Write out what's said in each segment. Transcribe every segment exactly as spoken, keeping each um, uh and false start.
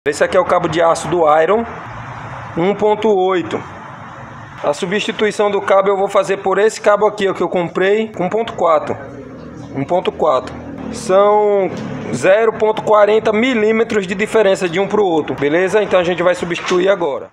Esse aqui é o cabo de aço do Iron um ponto oito. A substituição do cabo eu vou fazer por esse cabo aqui, ó, que eu comprei com um ponto quatro. um ponto quatro. São zero ponto quarenta milímetros de diferença de um para o outro, beleza? Então a gente vai substituir agora.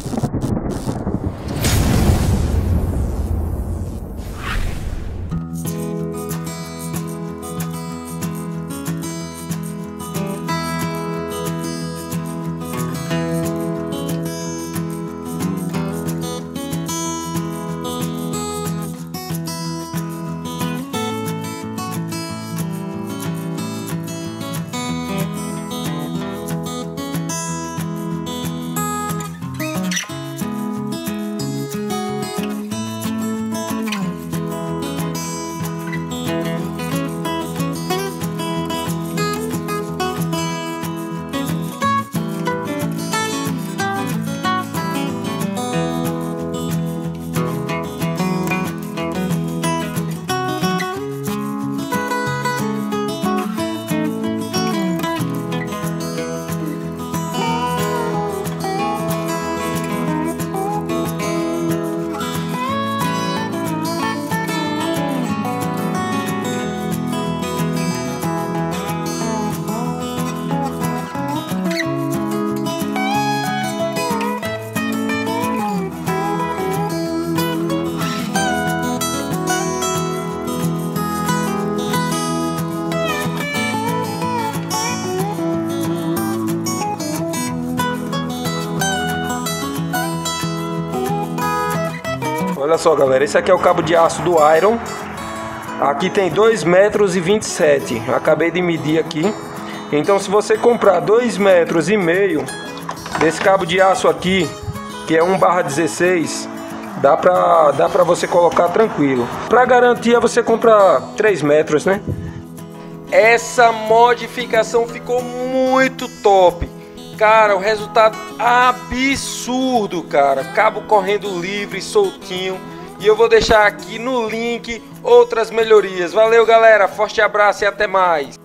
Olha só, galera, esse aqui é o cabo de aço do Iron. Aqui tem dois metros e vinte e sete. Acabei de medir aqui. Então se você comprar dois metros e meio desse cabo de aço aqui, que é um barra dezesseis, dá pra, dá pra você colocar tranquilo. Pra garantia você compra três metros, né? Essa modificação ficou muito top. Cara, o resultado absurdo, cara. Cabo correndo livre, soltinho. E eu vou deixar aqui no link outras melhorias. Valeu, galera. Forte abraço e até mais.